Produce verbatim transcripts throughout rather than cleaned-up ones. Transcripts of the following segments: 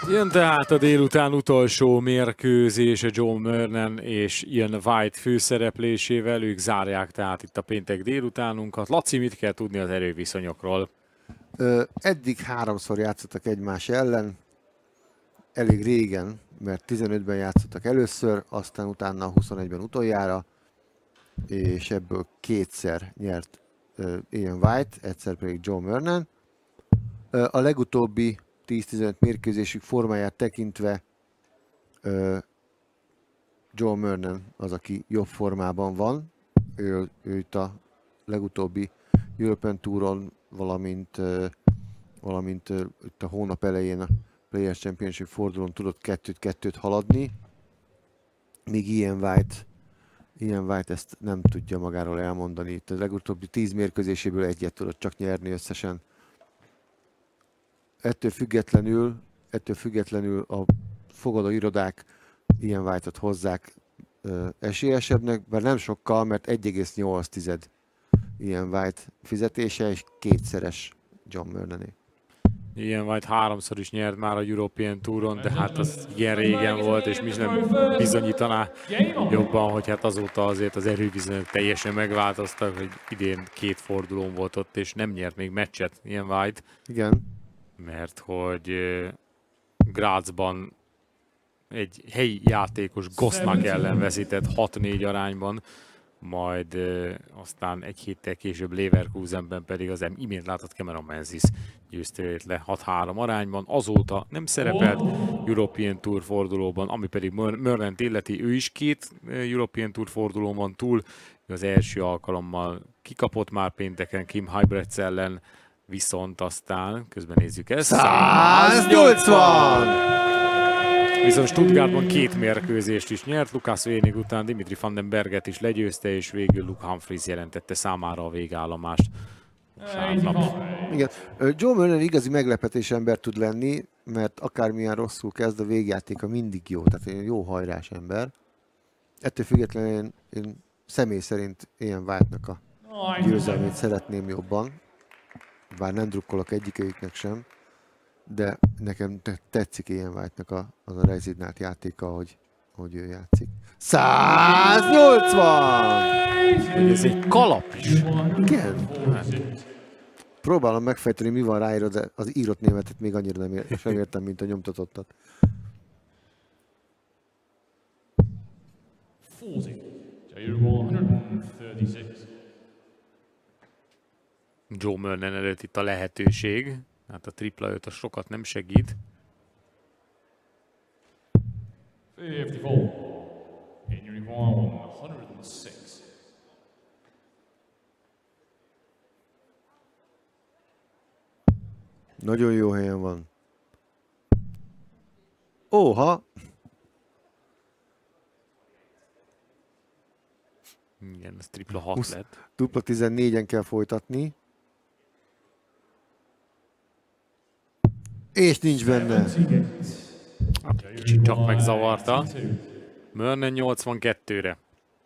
Jön tehát a délután utolsó mérkőzése Joe Murnan és Ian White főszereplésével. Ők zárják tehát itt a péntek délutánunkat. Laci, mit kell tudni az erőviszonyokról? Ö, eddig háromszor játszottak egymás ellen. Elég régen, mert tizenötben játszottak először, aztán utána huszonegyben utoljára, és ebből kétszer nyert uh, Ian White, egyszer pedig Joe Murnan. Uh, a legutóbbi tíz-tizenöt mérkőzésük formáját tekintve uh, Joe Murnan az, aki jobb formában van. Ő, ő itt a legutóbbi European Touron, valamint, uh, valamint uh, itt a hónap elején a Players Championship fordulón tudott kettőt-kettőt haladni, míg Ian White, Ian White ezt nem tudja magáról elmondani. Itt a legutóbbi tíz mérkőzéséből egyet tudott csak nyerni összesen. Ettől függetlenül, ettől függetlenül a fogadó irodák Ian White-ot hozzák ö, esélyesebbnek, bár nem sokkal, mert egy egész nyolc Ian White fizetése, és kétszeres John Murnané. Ian White háromszor is nyert már a European Touron, de hát az igen régen volt, és mi nem bizonyítaná jobban, hogy hát azóta azért az erőviszonyok teljesen megváltoztak, hogy idén két fordulón volt ott, és nem nyert még meccset Ian White. Igen. Mert hogy Grazban egy helyi játékos Gosznak ellen veszített hat négy arányban, majd uh, aztán egy héttel később Leverkusenben pedig az imént látott Cameron Menzies győzte őt le hat három arányban. Azóta nem szerepelt European Tour fordulóban, ami pedig Murnant illeti, ő is két European Tour fordulón van túl. Az első alkalommal kikapott már pénteken Kim Huybrechts ellen, viszont aztán, közben nézzük ezt, száznyolcvan! Viszont Stuttgartban két mérkőzést is nyert, Lukas Wenig után Dimitri van den Berget is legyőzte, és végül Luke Humphries jelentette számára a végállomást. Igen. Joe Murnan igazi meglepetés ember tud lenni, mert akármilyen rosszul kezd, a végjátéka mindig jó, tehát jó hajrás ember. Ettől függetlenül én, én személy szerint Ian White-nak a győzelmét szeretném jobban, bár nem drukkolok egyikőjüknek sem, de nekem tetszik Ian White-nak a, az a rezignált játéka, hogy, hogy ő játszik. száznyolcvan! Ez egy kalap is. Igen. Próbálom megfejteni, mi van ráírva, de az írott németet még annyira nem ér, sem értem, mint a nyomtatottat. Joe Murnan előtt itt a lehetőség. Hát a tripla öt a sokat nem segít. Nagyon jó helyen van. Óha! Igen, ez tripla hat lett. Dupla tizennégyen kell folytatni. És nincs benne. Hát, kicsit csak megzavarta. Murnan nyolcvankettőre.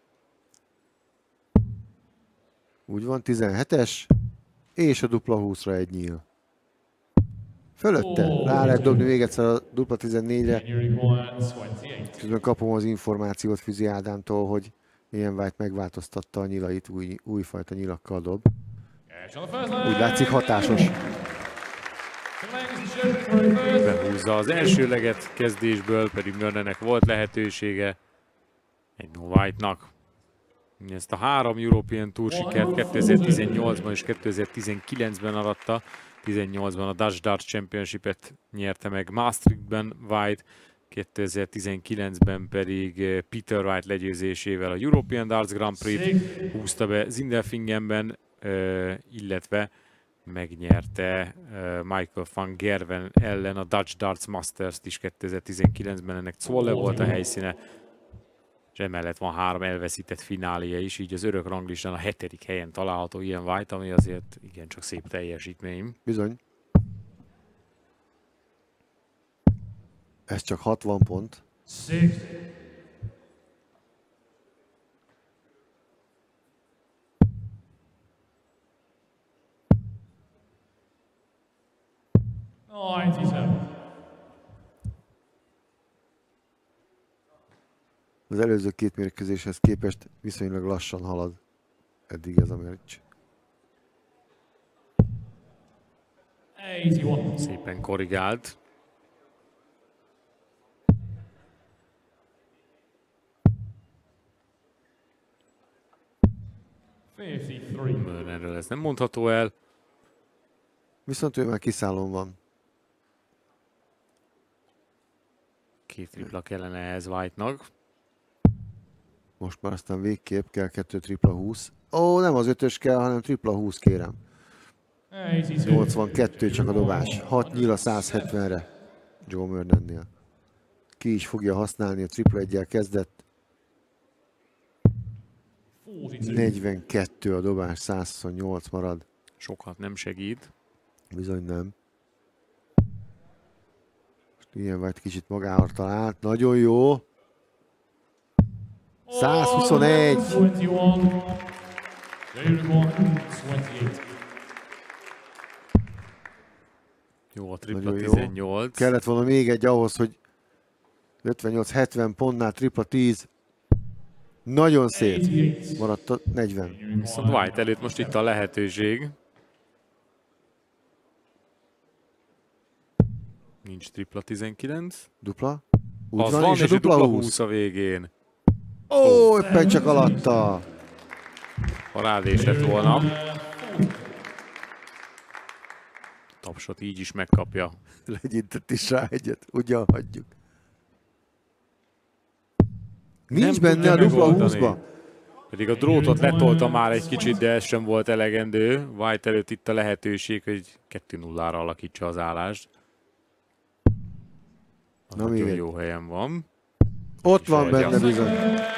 Úgy van, tizenhetes. És a dupla húszra egy nyíl. Fölötte. Rá lehet dobni még egyszer a dupla tizennégyre. Közben kapom az információt Füzi Ádámtól, hogy Ian White megváltoztatta a nyilait, új, újfajta nyilakkal dob. Úgy látszik hatásos. Behúzza az elsőleget kezdésből, pedig Murnannek volt lehetősége. Egy no White-nak. Ezt a három European Tour sikert kétezer-tizennyolcban és kétezer-tizenkilencben aratta. tizennyolcban a Dutch Darts Championship-et nyerte meg Maastrichtben White, kétezer-tizenkilencben pedig Peter Wright legyőzésével a European Darts Grand Prix húzta be Sindelfingenben, illetve megnyerte Michael van Gerwen ellen a Dutch Darts Masters-t is kétezer-tizenkilencben, ennek Zwolle volt a helyszíne, és emellett van három elveszített fináléja is, így az örök ranglistán a hetedik helyen található Ian White, ami azért igencsak szép teljesítmény. Bizony. Ez csak hatvan pont. Az előző két mérkőzéshez képest viszonylag lassan halad eddig ez a meccs. Szépen korrigált. Mörnerről ez nem mondható el. Viszont ő már kiszállón van. Két tripla kellene ehhez White-nak. Most már aztán végképp kell kettő tripla húsz. Ó, nem az ötös kell, hanem tripla húsz kérem. nyolcvankettő csak a dobás. hat nyíl a száz hetvenre Joe Mörnernél. Ki is fogja használni, a tripla egyel kezdett. negyvenkettő a dobás, száz huszonnyolc marad. Sokat nem segít. Bizony nem. Most ilyen vagy kicsit magára talált. Nagyon jó. száz huszonegy. Jó, a tripla tizennyolc. Kellett volna még egy ahhoz, hogy ötvennyolc hetven pontnál tripla tíz. Nagyon szép. Maradt a negyven. Viszont White előtt most itt a lehetőség. Nincs tripla tizenkilenc. Dupla? Úgy Az van, van, és, és a dupla húsz. húsz a végén. Ó, éppen csak alatta. Parádés lett volna. Tapsot így is megkapja. Legyintett is rá egyet, ugyan hagyjuk. Nincs Nem benne a tudja dupla megoldani. húszba. Pedig a drótot letolta már egy kicsit, de ez sem volt elegendő. White előtt itt a lehetőség, hogy kettő nullára alakítsa az állást. Az Na, nagyon még jó helyen van. Ott És van egy benne az- bizony.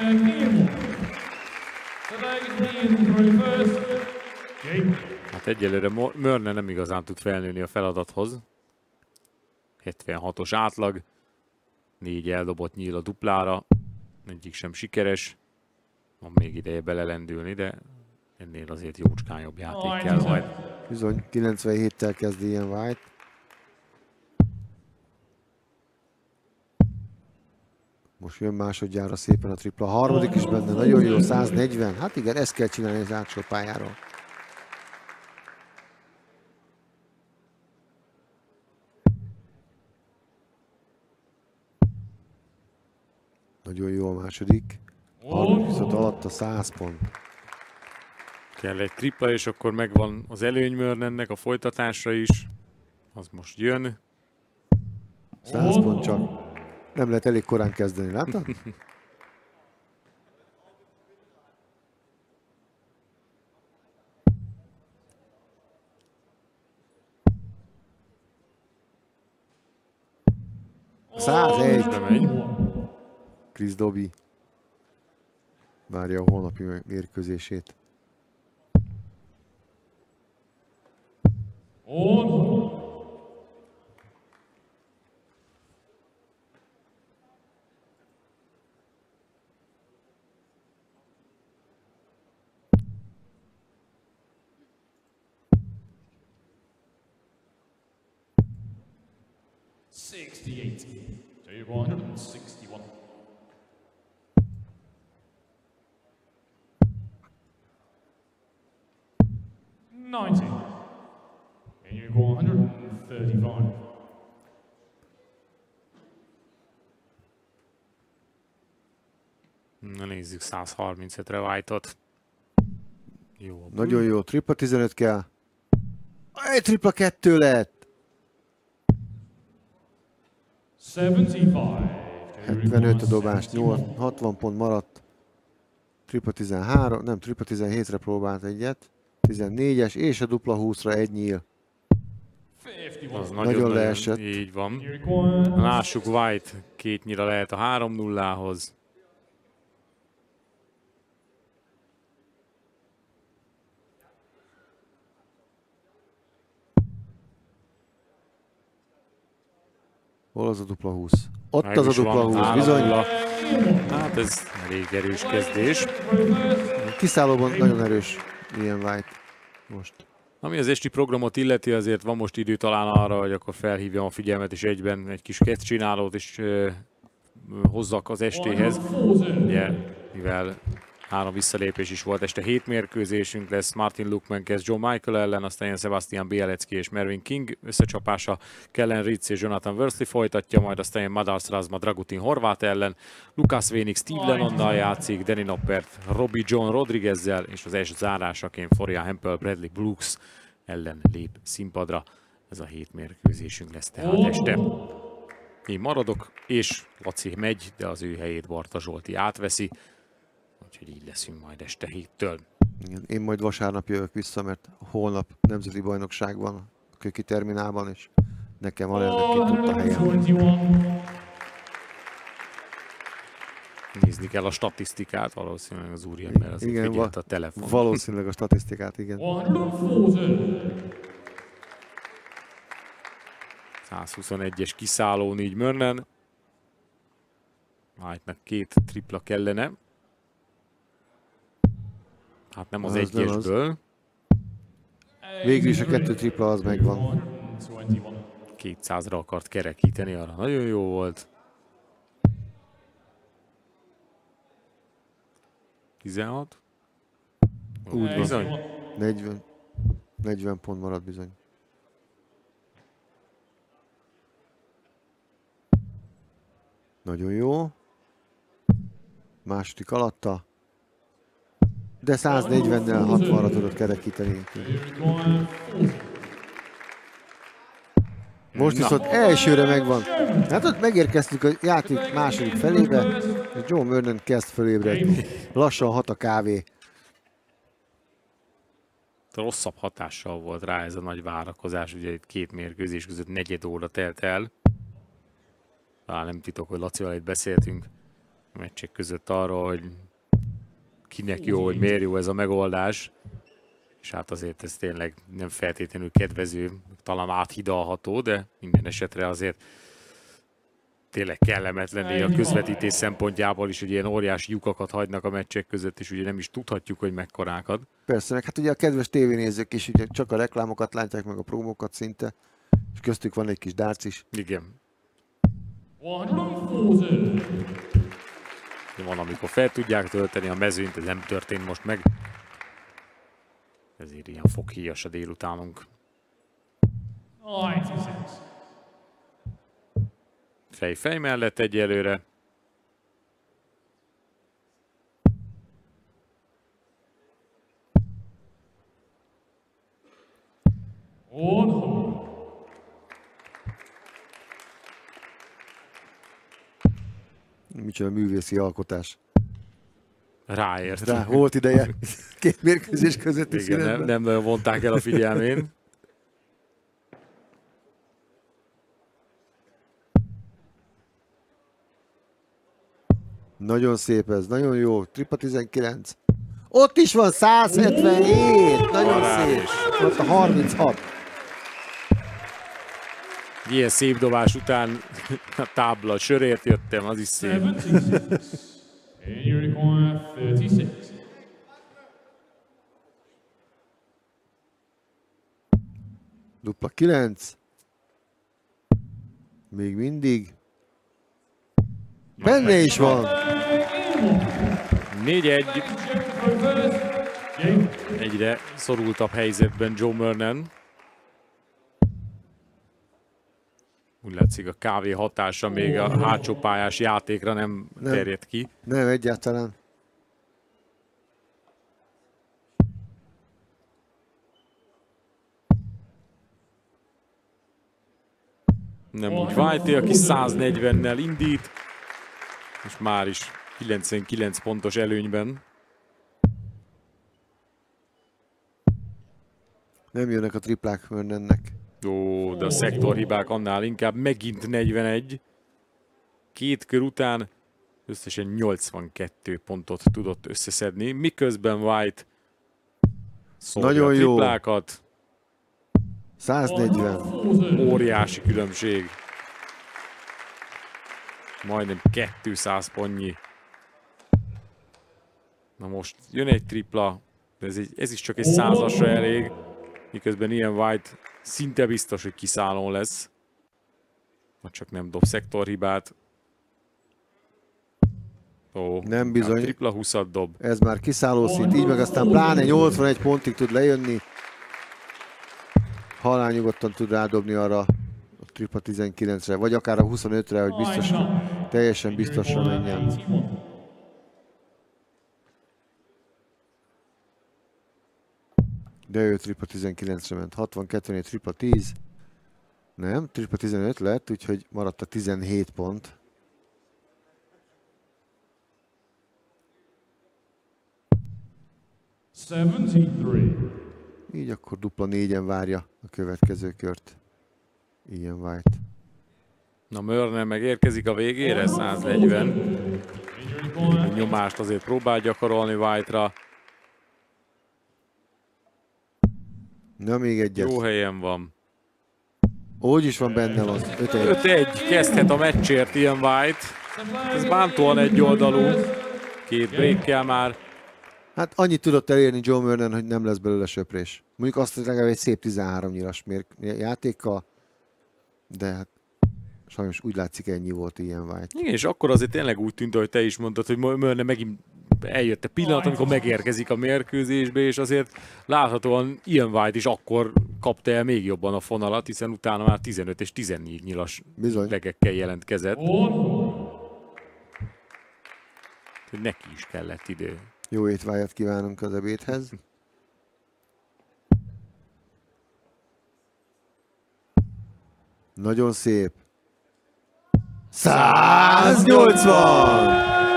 Hát egyelőre Mo- Mörner nem igazán tud felnőni a feladathoz. hetvenhatos átlag. Négy eldobott nyíl a duplára. Egyik sem sikeres. Van még ideje belelendülni, de ennél azért jócskán jobb játék kell majd. Bizony, kilencvenhéttel kezd ilyen White. Most jön másodjára szépen a tripla. A harmadik is benne, nagyon jó, száz negyven. Hát igen, ezt kell csinálni az átsor pályáról. Nagyon jó a második. Harmadik viszont alatt a száz pont. Kell egy tripla, és akkor megvan az előny Mörnernek a folytatásra is. Az most jön. száz pont csak. Nem lehet elég korán kezdeni, látod? százegy. Nem megy. Chris Doby várja a holnapi mérkőzését. sixty-eight to one hundred sixty-one. ninety. And you go one hundred thirty-five. Na nézzük száz harmincötre White-ot. Jó. Nagyon jó, tripla tizenöt kell. Egy tripla kettő lett. seventy-five. hetvenöt a dobás, nyolc, hatvan pont maradt. Tripla tizenhárom, nem, tripla tizenhétre próbált egyet. tizennégyes és a dupla húszra egy nyíl. Az Nagyon nagyon, nagyon leesett. Így van. Lássuk, White két nyira lehet a három nullához. Hol az a dupla húsz? Ott Meg az a is dupla van, húsz, három bizony. nulla. Hát ez elég erős kezdés. Kiszállóban nagyon erős ilyen White most. Ami az esti programot illeti, azért van most idő talán arra, hogy akkor felhívjam a figyelmet, és egyben egy kis kezdcsinálót is ö, hozzak az estéhez. Ugye, mivel három visszalépés is volt, este hét mérkőzésünk lesz. Martin Lukman kezd John Michael ellen, aztán ilyen Sebastian Bielecki és Mervyn King összecsapása. Kellen Ritz és Jonathan Worsley folytatja, majd aztán ilyen Madars Razma Dragutin Horvát ellen. Lucas Vénik Steve Lennonnal játszik, Danny Noppert Robbie John Rodriguezzel, és az első zárásaként Florian Hempel Bradley Brooks ellen lép színpadra. Ez a hét mérkőzésünk lesz tehát este. Én maradok, és Laci megy, de az ő helyét Barta Zsolti átveszi. Úgyhogy így leszünk majd este héttől. Igen, én majd vasárnap jövök vissza, mert holnap nemzeti bajnokság van a Köki terminálban, és nekem alelnökként ott a helyem. Nézni kell a statisztikát, valószínűleg az úriember azért igen, figyelt a telefon. Valószínűleg a statisztikát, igen. százhuszonegyes kiszálló négy Mörnen. White-nak két tripla kellene. Hát nem az, az egyesből. Végül is a kettő tripla az megvan. kétszázra akart kerekíteni, arra nagyon jó volt. tizenhat. Úgy van. Bizony. negyven, negyven pont marad bizony. Nagyon jó. Második alatta. De száznegyvennel hatvanra tudod kerekíteni. Most viszont elsőre megvan. Hát ott megérkeztünk a játék második felébe, és Joe Murnan kezd fölébredni. Lassan hat a kávé. Rosszabb hatással volt rá ez a nagy várakozás, ugye itt két mérkőzés között negyed óra telt el. Talán nem titok, hogy Lacival itt beszéltünk a meccsek között arról, hogy kinek jó, hogy miért jó ez a megoldás. És hát azért ez tényleg nem feltétlenül kedvező, talán áthidalható, de minden esetre azért tényleg kellemetlenné a közvetítés szempontjából is, hogy ilyen óriási lyukakat hagynak a meccsek között, és ugye nem is tudhatjuk, hogy mekkorákat. Persze, meg hát ugye a kedves tévénézők is ugye csak a reklámokat látják, meg a promókat szinte, és köztük van egy kis dárc is. Igen. Van, amikor fel tudják tölteni a mezőnyt, ez nem történt most meg. Ezért ilyen foghíjas a délutánunk. Fej-fej mellett egyelőre. Micsoda művészi alkotás. Ráért. Rá, volt ideje két mérkőzés közötti Igen, szünetben. nem, nem nagyon vonták el a figyelmén. Nagyon szép ez, nagyon jó. Tripla tizenkilenc. Ott is van százhetvenhét. Nagyon szép. Ott a harminchat. Ilyen szép dobás után a tábla sörért jöttem, az is szép. Dupla kilenc. Még mindig. Benne is van. négy egy. Egyre szorultabb helyzetben Joe Murnan. Úgy látszik, a kávé hatása még a hátsó pályás játékra nem, nem terjed ki. Nem, egyáltalán. Nem úgy Whitey, aki száznegyvennel indít, és már is kilencvenkilenc pontos előnyben. Nem jönnek a triplák Murnannek. Ó, de a szektorhibák annál inkább. Megint negyvenegy. Két kör után összesen nyolcvankettő pontot tudott összeszedni, miközben White szórja nagyon a jó. triplákat. száznegyven. Óriási különbség. Majdnem kétszáz pontnyi. Na most jön egy tripla, de ez, egy, ez is csak egy százasra elég, miközben ilyen White szinte biztos, hogy kiszállón lesz. Ha csak nem dob szektorhibát. Ó, Nem bizony. Tripla húszat dob. Ez már kiszálló szint, így meg aztán pláne nyolcvanegy pontig tud lejönni. Halál nyugodtan tud rádobni arra a tripla tizenkilencre, vagy akár a huszonötre, hogy biztos, teljesen biztosra menjen. De ő tripla tizenkilencre ment, hatvankettőnél tripla tíz. Nem, tripla tizenöt lett, úgyhogy maradt a tizenhét pont. seventy-three. Így akkor dupla négyen várja a következő kört. Ian White. Na, Mörner megérkezik a végére, száznegyven. Nyomást azért próbál gyakorolni White-ra. Na, még egyet. Jó helyen van. Úgy is van benne az öt egy. öt egy kezdhet a meccsért Ian White. Ez bántóan egyoldalú. Két breakkel már. Hát annyit tudott elérni Joe Murnan, hogy nem lesz belőle söprés. Mondjuk azt, hogy legalább egy szép tizenhárom nyilas játékkal, de hát sajnos úgy látszik, ennyi volt Ian White. Igen, és akkor azért tényleg úgy tűnt, hogy te is mondtad, hogy Murnan megint eljött a pillanat, amikor megérkezik a mérkőzésbe, és azért láthatóan Ian White is akkor kapta el még jobban a fonalat, hiszen utána már tizenöt és tizennégy nyilas legekkel jelentkezett. Hogy neki is kellett idő. Jó étvágyat kívánunk az ebédhez. Nagyon szép. száznyolcvan!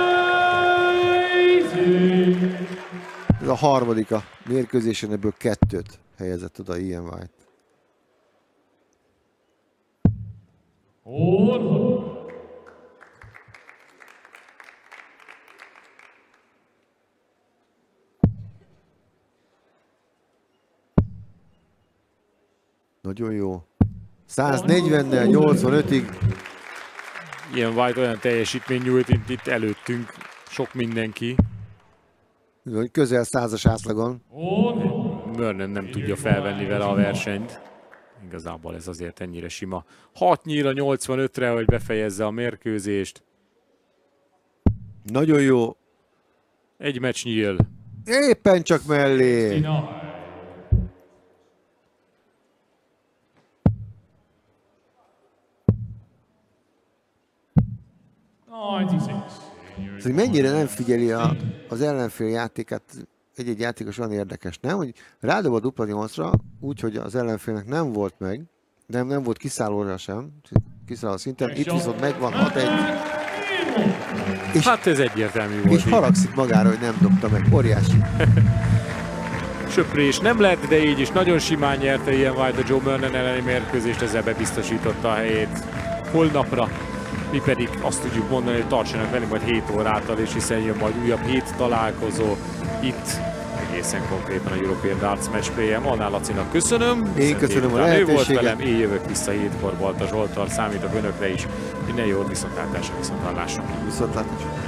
Ez a harmadik a mérkőzésen, ebből kettőt helyezett oda Ian White. Nagyon jó. száznegyvennel nyolcvanötig. Ian White olyan teljesítmény nyújt itt, itt előttünk sok mindenki. Közel százas átlagon. Murnan nem tudja felvenni vele a versenyt. Igazából ez azért ennyire sima. hat nyíl a nyolcvanötre, hogy befejezze a mérkőzést. Nagyon jó. Egy meccs nyíl. Éppen csak mellé. Ez, hogy mennyire nem figyeli a, az ellenfél játékát, egy-egy játékos olyan érdekes, nem? Hogy rádob a dupla nyolcra, úgyhogy az ellenfélnek nem volt meg, nem, nem volt kiszállóra sem, kiszálló szinten, itt viszont megvan hat egy. És, hát ez egyértelmű volt. És haragszik magára, hogy nem dobta meg, óriási. Söprés nem lett, de így is nagyon simán nyerte Ian White a Joe Murnan elleni mérkőzést, ezzel bebiztosította a helyét holnapra. Mi pedig azt tudjuk mondani, hogy tartsanak velünk majd hét órától, és hiszen jön majd újabb hét találkozó itt, egészen konkrétan a European Darts Matchplay-en. Annál Lacinak köszönöm. Én köszönöm a lehetőséget. Ő volt lehetőséget. velem, én jövök vissza hétkor, Balta Zsoltal, számítok önökre is. Minden jót, viszontlátásra, viszonthallásra. Viszontlátásra.